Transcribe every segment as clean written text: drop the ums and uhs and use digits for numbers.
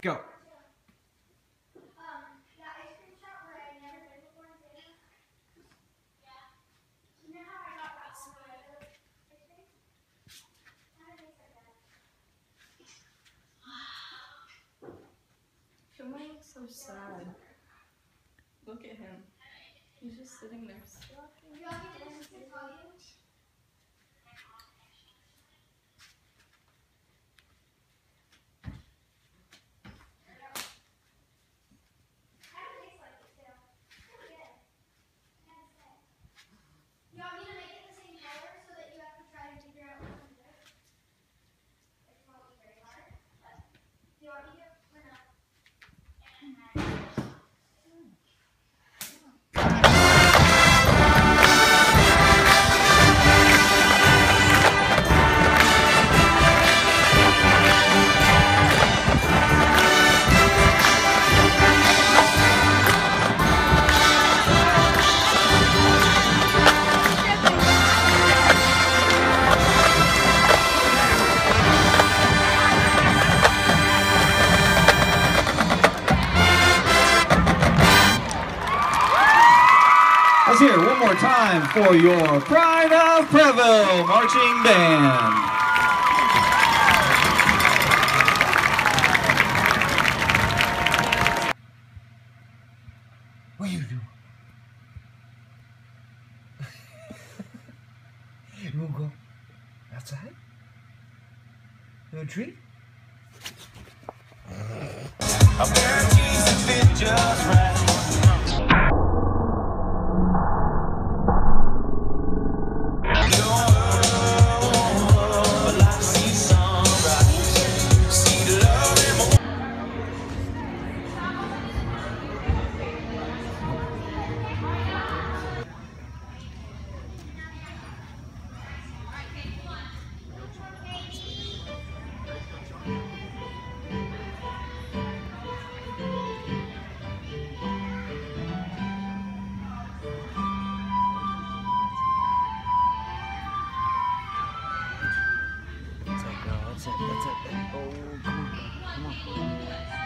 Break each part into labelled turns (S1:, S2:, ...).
S1: Go.
S2: Shomai looks so sad. Look at him. He's just sitting there.
S1: Let's hear it one more time for your Pride of Prevost Marching Band.
S3: What you do? You wanna go outside? You want a treat?
S4: A pair of jeans that fit just right.
S3: That's it. Oh, come on.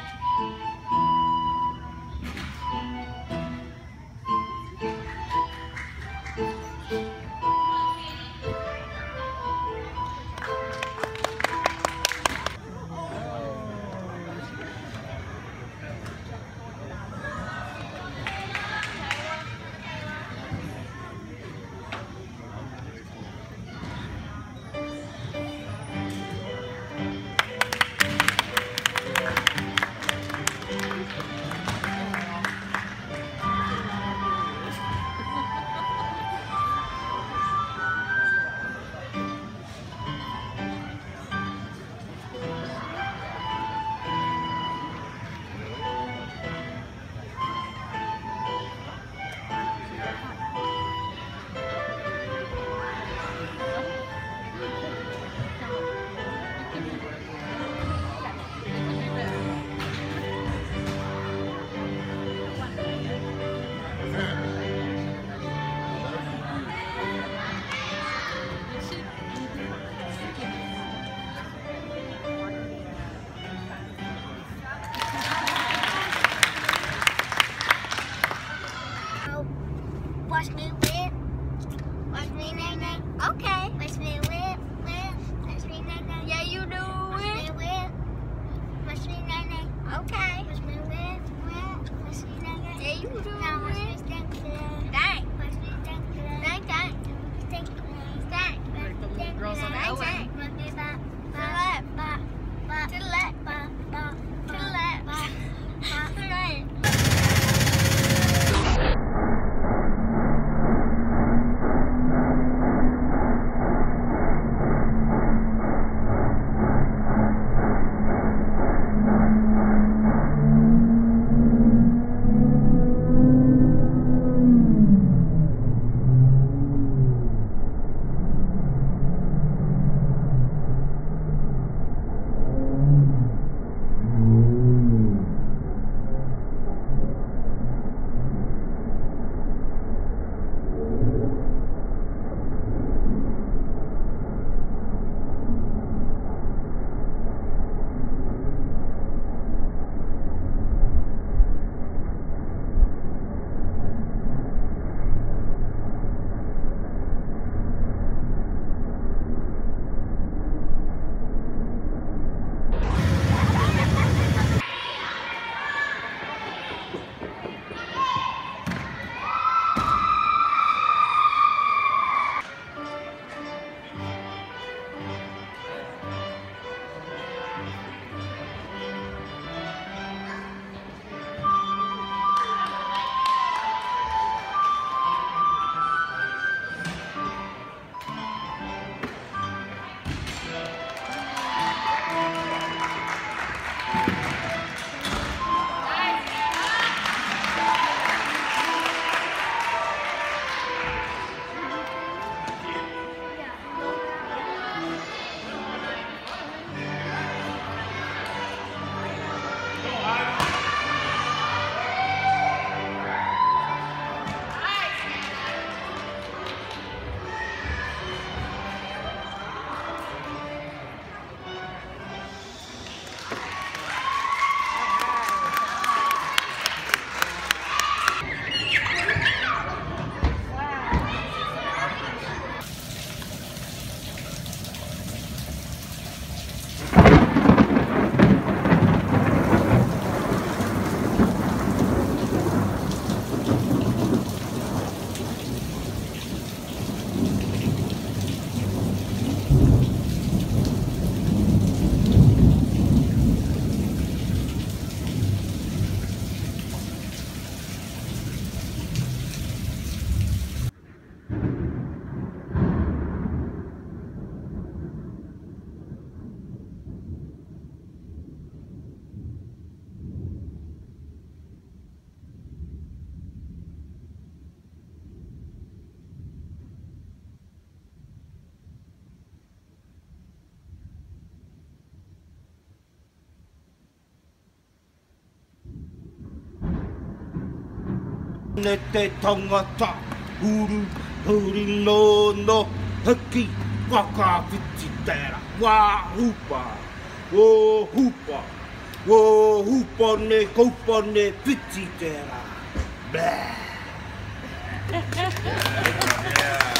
S5: Watch me whip. Watch me nae nae. Okay. Watch me whip. Watch me nae nae. Yeah, you do it. Watch me whip. Watch me nae nae. Okay. Watch me whip. Watch me nae nae. Yeah, you do it. Now watch me stank. Stank. Watch me stank. Stank. Stank. Stank.
S2: Like the little girls on
S5: Stank.
S2: Ellen.
S5: Watch me bop. Bop. Bop. To the left. Bop. Bop. To the left. Bop. Bop. To the right.
S6: Ne te tangata huru huri no haki waka whiti tera wā hupa wō hupa ne kaupa ne whiti tera. Blah.